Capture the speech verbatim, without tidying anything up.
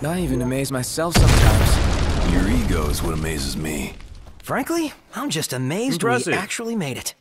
I even amaze myself sometimes. Your ego is what amazes me. Frankly, I'm just amazed Impressive. we actually made it.